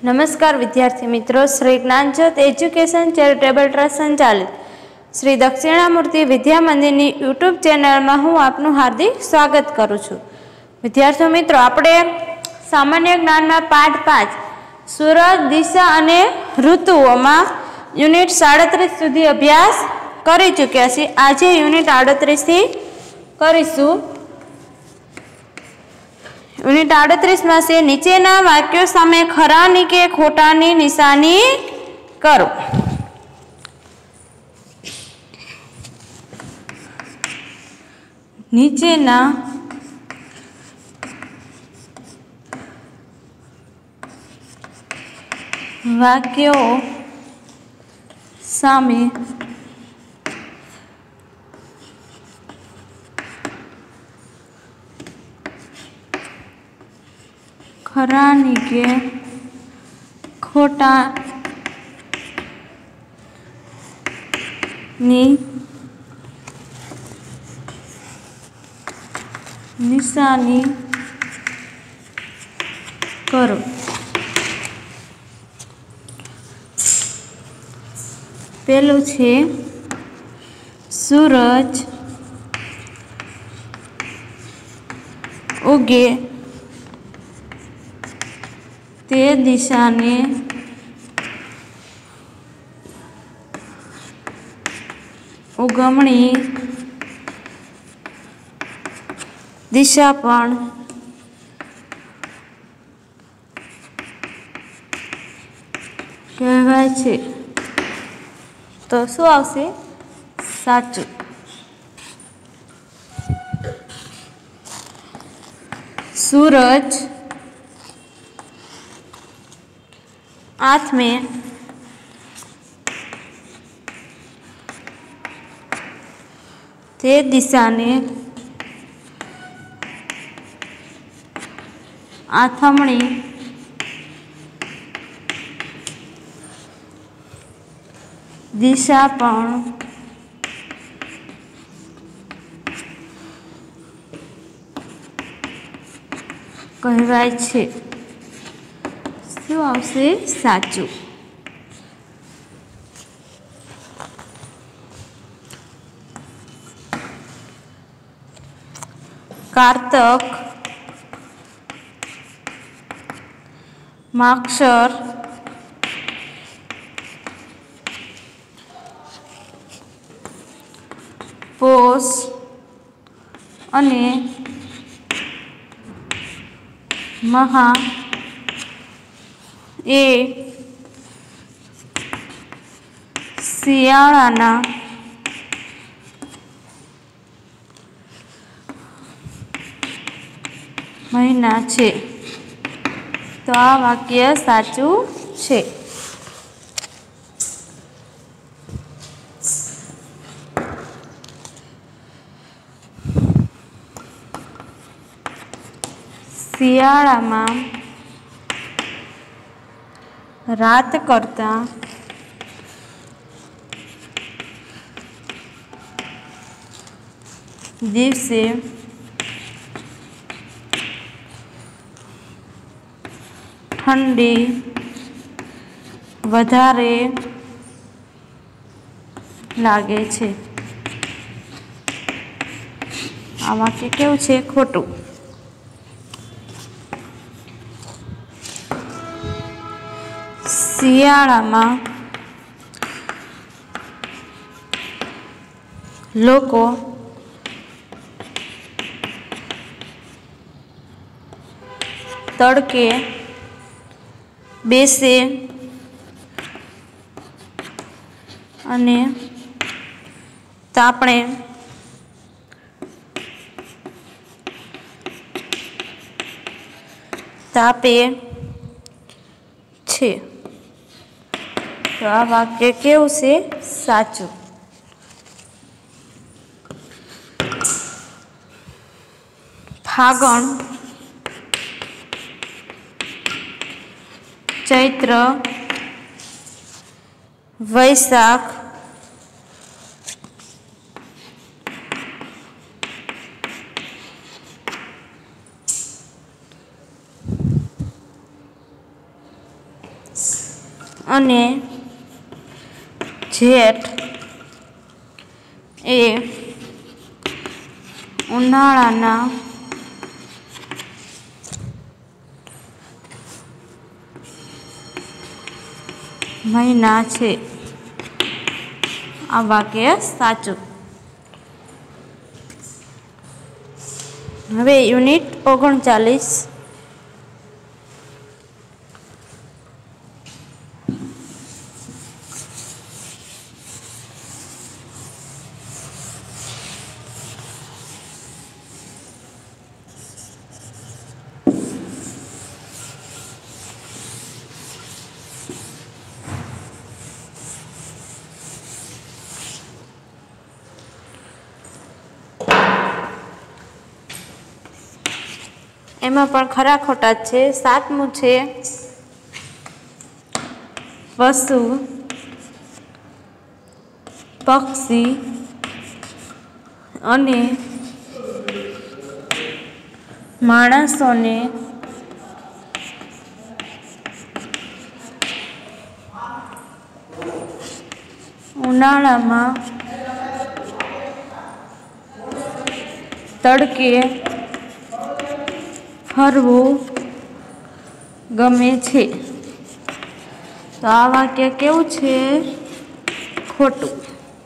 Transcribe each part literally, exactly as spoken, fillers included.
नमस्कार विद्यार्थी मित्रों, Shri Gyanjyot education charitable trust संचालित श्री दक्षिणामूर्ति विद्या मंदिर यूट्यूब चेनल में हूँ आपनु हार्दिक स्वागत करूँ छूँ। विद्यार्थी मित्रों, आपणे सामान्य ज्ञान में पाठ पांच सूरज दिशा अने ऋतुओं में यूनिट साड़ीस सुधी अभ्यास करी चूक्या छीए। आज यूनिट आड़तरीस थी करीशुं। यूनिट आड़तरीस में से नीचेना वाक्यों सामे खरानी के खोटानी निशानी करो। नीचेना वाक्यों सामे खरानी के खोटा नी निशानी करो। पहलू छे सूरज उगे ते दिशा ने उगमणी दिशा पण कहेवाय छे। तो शुं आवशे? साचुं। सूरज हाथ में ते दिशा ने आथमणी दिशा पण कहेवाय छे। शुं आवशे? साचुं। कार्तक माक्षर पोष अने महा ए शियाळाना महीना छे। तो आ वाक्य साचुं छे। शियाळामां रात करता दिवसे ठंडी वधारे लागे छे। आ वाक्य केवुं छे? खोटुं। शियाळामां लोको तड़के बेसे अने तापणे तापे छे। तो आ वाक्य केवुं छे? साचुं। फागण चैत्र वैशाख અને જેઠ એ ઉનાળાના મહિના છે. આ વાક્ય સાચું. હવે યુનિટ ઓગણચાલીસ એમાં પણ ખરા ખોટા છે. સાતમું છે પશુ પક્ષી અને માણસોને ઉનાળામાં તડકે ફરવું ગમે છે. તો આ વાક્ય કેવું છે? ખોટું.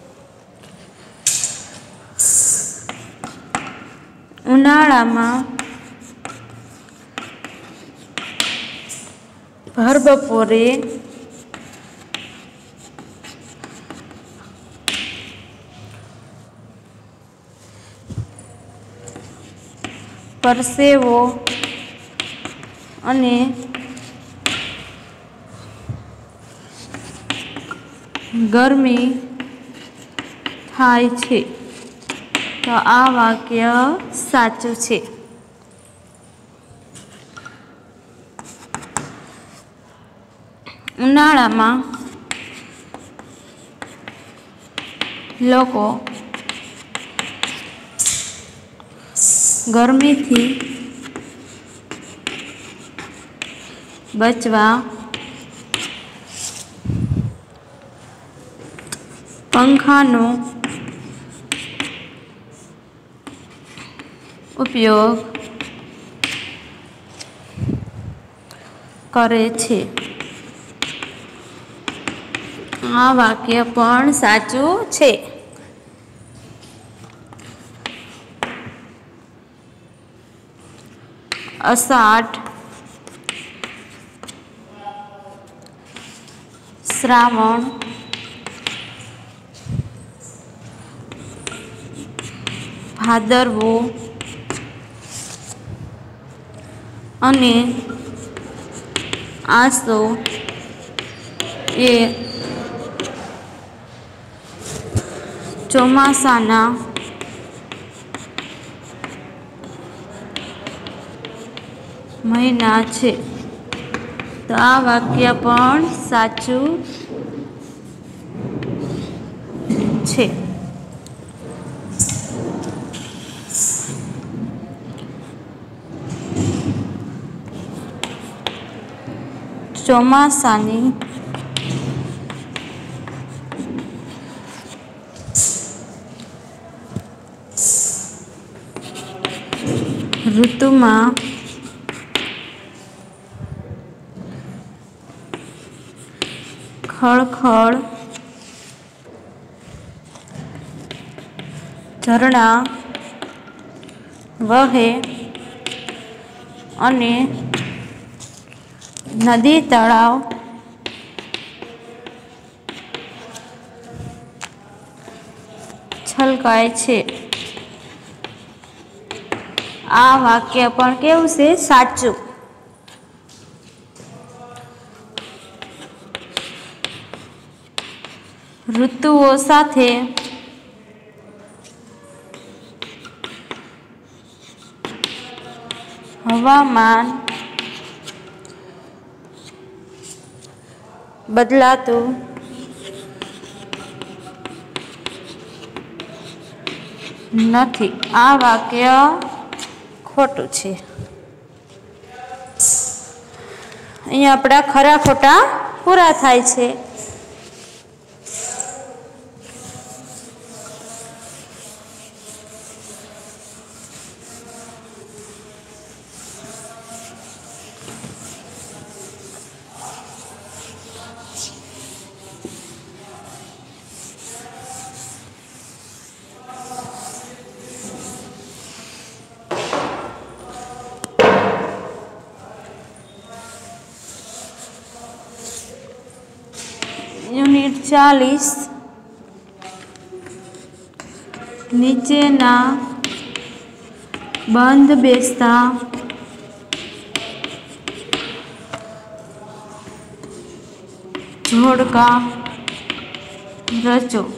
ઉનાળામાં ભર બપોરે પરસેવો અને ગરમી થાય છે. તો આ વાક્ય સાચું છે. ઉનાળામાં લોકો ગરમીથી બચવા પંખાનો ઉપયોગ કરે છે. આ વાક્ય પણ સાચું છે. અષાઢ શ્રાવણ ભાદરવો અને આસો એ ચોમાસાના મહિના છે. તો આ વાક્ય પણ સાચું છે. ચોમાસાની ઋતુમાં ખળખળ ઝરણા વહે અને નદી તળાવ છલકાય છે. આ વાક્ય પણ કેવું છે? સાચું. ઋતુઓ સાથે હવામાન બદલાતું નથી. આ વાક્ય ખોટું છે. અહીંયા આપણા ખરા ખોટા પૂરા થાય છે। यूनिट चालीस नीचेना बंध बेसता जोड़का रचो।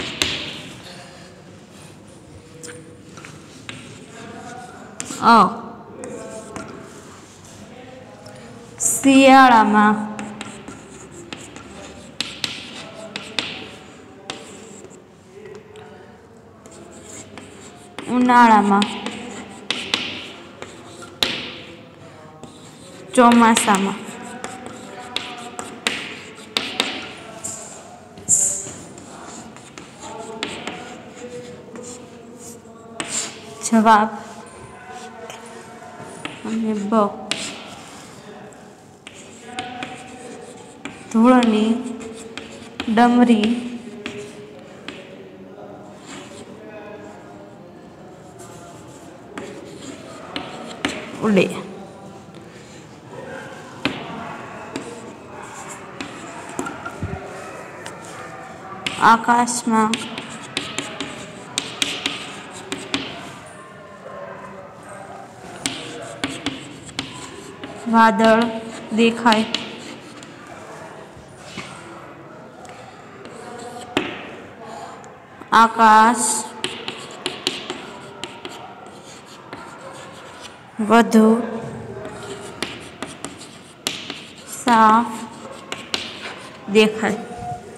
अ शियाळामां उनाळामां ચોમાસામાં જવાબ અને બ ધૂળની ડમરી उड़े। आकाश में वादळ देखाय। आकाश વધુ સાફ દેખાય।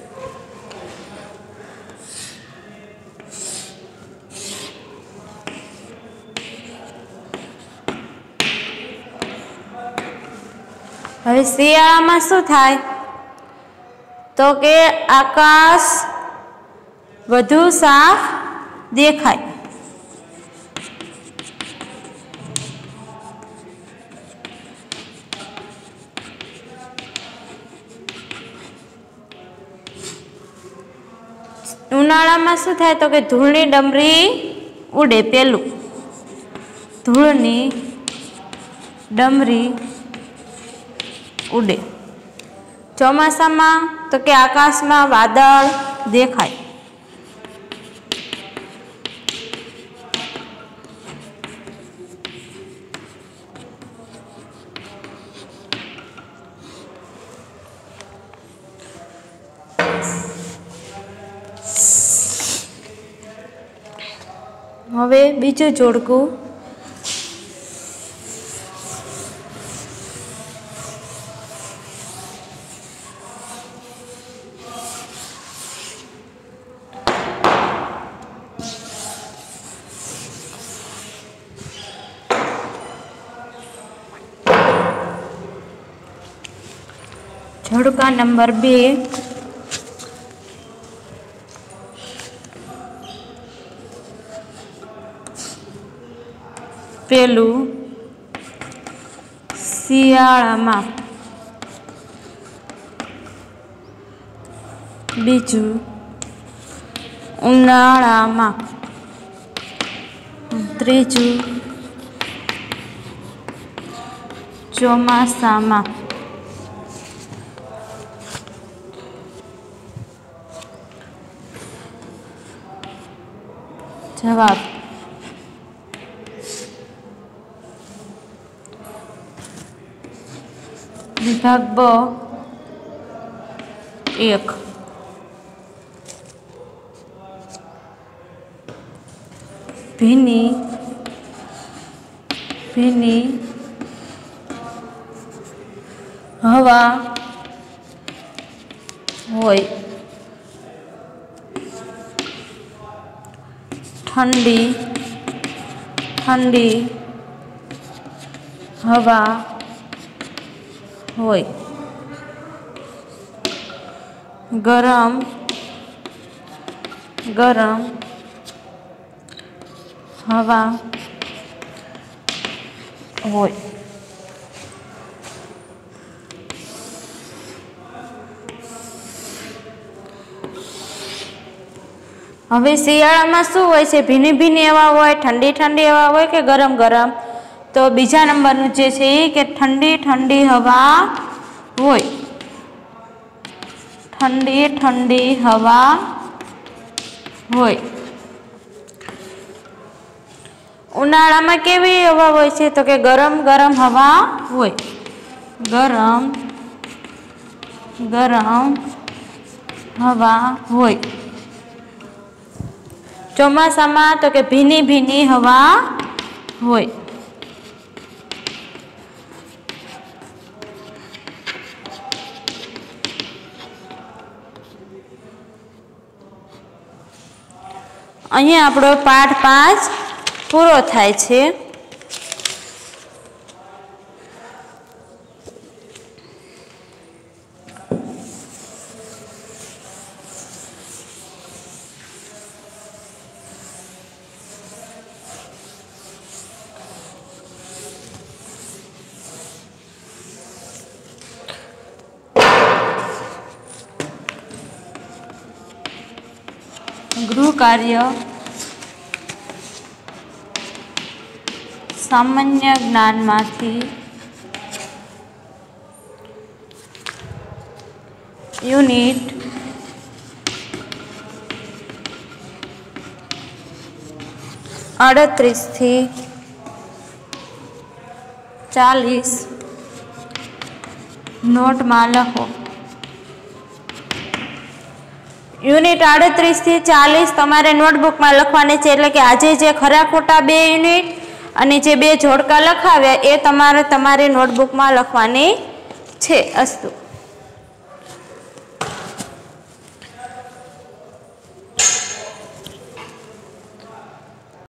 હવે શિયાળામાં શું થાય તો કે આકાશ વધુ સાફ દેખાય। ઉનાળામાં શું થાય તો કે ધૂળની ડમરી ઉડે। પેલું ધૂળની ડમરી ઉડે। ચોમાસામાં તો કે આકાશમાં વાદળ દેખાય। હવે બીજું જોડકું જોડકા નંબર બે પેલું શિયાળામાં બીજું ઉનાળામાં ત્રીજું ચોમાસામાં જવાબ વિભાગ બ એક ભીની ભીની હવા હોય। ठंडी ठंडी हवा होय। ગરમ ગરમ હવા હોય। હવે શિયાળામાં શું હોય છે? ભીની ભીની હવા હોય, ઠંડી ઠંડી હવા હોય કે ગરમ ગરમ? તો બીજા નંબરનું જે છે એ કે ઠંડી ઠંડી હવા હોય। ઠંડી ઠંડી હવા હોય। ઉનાળામાં કેવી હવા હોય છે? તો કે ગરમ ગરમ હવા હોય। ગરમ ગરમ હવા હોય। ચોમાસામાં તો કે ભીની ભીની હવા હોય। અહીંયા આપણો પાઠ પાંચ પૂરો થાય છે। ગૃહ કાર્ય સામાન્ય જ્ઞાનમાંથી યુનિટ અડત્રીસ થી ચાલીસ નોટમાં લખો। યુનિટ આડત્રીસ થી ચાલીસ તમારે નોટબુકમાં લખવાની છે, એટલે કે આજે જે ખરા ખોટા બે યુનિટ અને જે બે જોડકા લખાવ્યા એ તમારે તમારી નોટબુકમાં લખવાની છે। અસ્તુ।